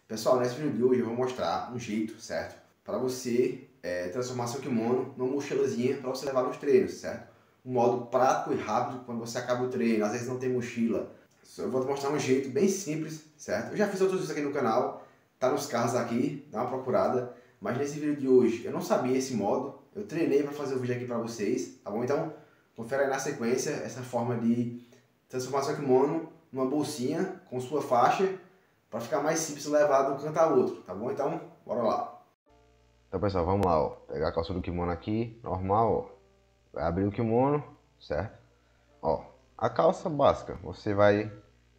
Pessoal, nesse vídeo de hoje eu vou mostrar um jeito, certo? Para você transformar seu kimono numa mochilazinha para você levar nos treinos, certo? Um modo prático e rápido quando você acaba o treino, às vezes não tem mochila. Eu vou te mostrar um jeito bem simples, certo? Eu já fiz outros vídeos aqui no canal, tá nos cards aqui, dá uma procurada. Mas nesse vídeo de hoje eu não sabia esse modo, eu treinei para fazer o vídeo aqui para vocês, tá bom? Então, confere aí na sequência essa forma de transformar seu kimono numa bolsinha com sua faixa, para ficar mais simples levar de um canto a outro, tá bom? Então, bora lá. Então, pessoal, vamos lá, ó. Pegar a calça do kimono aqui, normal, ó. Vai abrir o kimono, certo? Ó, a calça básica, você vai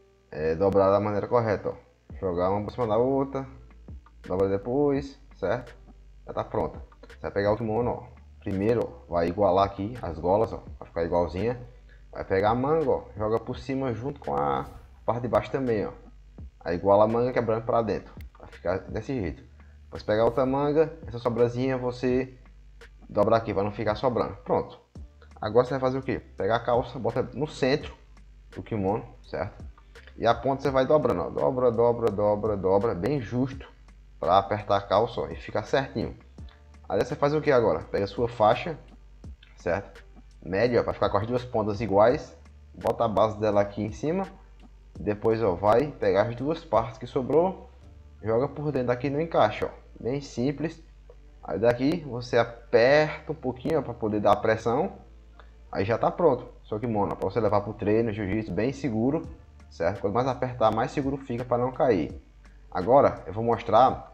dobrar da maneira correta, ó. Jogar uma por cima da outra, dobra depois, certo? Já tá pronta. Você vai pegar o kimono, ó. Primeiro, ó, vai igualar aqui as golas, ó, vai ficar igualzinha. Vai pegar a manga, ó, joga por cima junto com a parte de baixo também, ó. Aí iguala a manga quebrando para dentro. Vai ficar desse jeito. Depois pegar outra manga, essa sobrazinha você dobra aqui para não ficar sobrando. Pronto. Agora você vai fazer o que? Pegar a calça, bota no centro do kimono, certo? E a ponta você vai dobrando, ó. Dobra, dobra, dobra, dobra, bem justo para apertar a calça, ó, e ficar certinho. Aí você faz o que agora? Pega a sua faixa, certo? Média, para ficar com as duas pontas iguais. Bota a base dela aqui em cima. Depois, ó, vai pegar as duas partes que sobrou, joga por dentro aqui no encaixe, ó, bem simples. Aí daqui você aperta um pouquinho para poder dar a pressão. Aí já tá pronto, seu kimono para você levar para o treino, jiu-jitsu, bem seguro, certo? Quanto mais apertar, mais seguro fica para não cair. Agora eu vou mostrar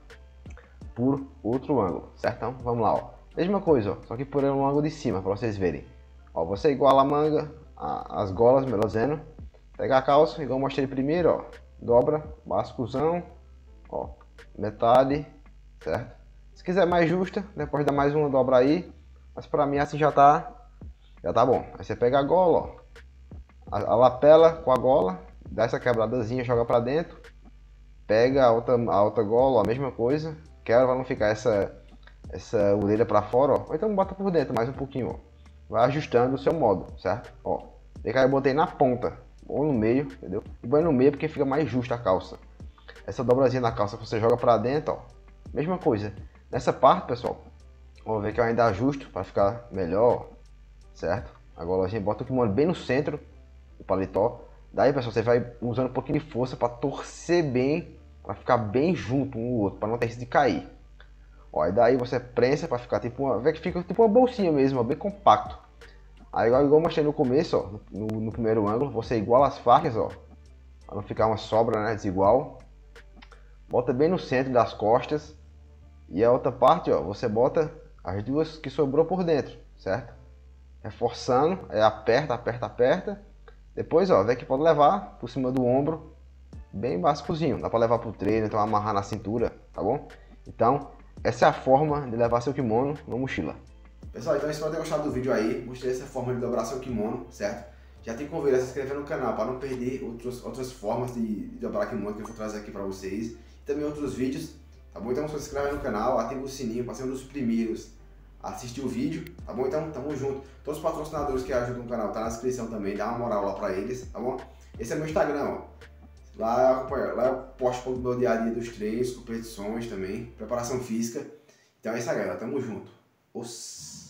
por outro ângulo, certo? Então vamos lá, ó. Mesma coisa, ó, só que por um ângulo de cima para vocês verem. Ó, você iguala a manga, as golas, melhor dizendo. Pega a calça, igual eu mostrei primeiro, ó. Dobra, bascuzão, ó, metade, certo? Se quiser mais justa, depois dá mais uma dobra aí. Mas pra mim assim já tá bom. Aí você pega a gola, ó. A lapela com a gola, dá essa quebradazinha, joga pra dentro. Pega a outra gola, ó, a mesma coisa. Quero pra não ficar essa orelha pra fora, ó. Ou então bota por dentro mais um pouquinho, ó. Vai ajustando o seu modo, certo? Ó, e aí eu botei na ponta. Ou no meio, entendeu? E põe no meio porque fica mais justa a calça. Essa dobrazinha na calça que você joga pra dentro, ó. Mesma coisa. Nessa parte, pessoal, vou ver que eu ainda ajusto para ficar melhor, certo? Agora a gente bota o kimono bem no centro do paletó. Daí, pessoal, você vai usando um pouquinho de força para torcer bem, para ficar bem junto um no outro, para não ter risco de cair. Ó, e daí você prensa para ficar tipo uma, vê que fica tipo uma bolsinha mesmo, ó, bem compacto. Aí igual eu mostrei no começo, ó, no primeiro ângulo, você iguala as faixas, ó, para não ficar uma sobra, né, desigual. Bota bem no centro das costas. E a outra parte, ó, você bota as duas que sobrou por dentro, certo? Reforçando, aí aperta, aperta, aperta. Depois, ó, vê que pode levar por cima do ombro, bem básicozinho. Dá para levar pro treino, então amarrar na cintura, tá bom? Então, essa é a forma de levar seu kimono na mochila. Pessoal, então espero ter gostado do vídeo aí. Mostrei essa forma de dobrar seu kimono, certo? Já tem que convidar a se inscrever no canal para não perder outras formas de dobrar kimono que eu vou trazer aqui para vocês. E também outros vídeos, tá bom? Então se inscreve no canal, ativa o sininho para ser um dos primeiros a assistir o vídeo, tá bom? Então tamo junto. Todos os patrocinadores que ajudam o canal tá na descrição também, dá uma moral lá para eles, tá bom? Esse é meu Instagram, ó. Lá eu posto o meu dia a dia dos treinos, competições também, preparação física. Então é isso aí, galera. Tamo junto. Os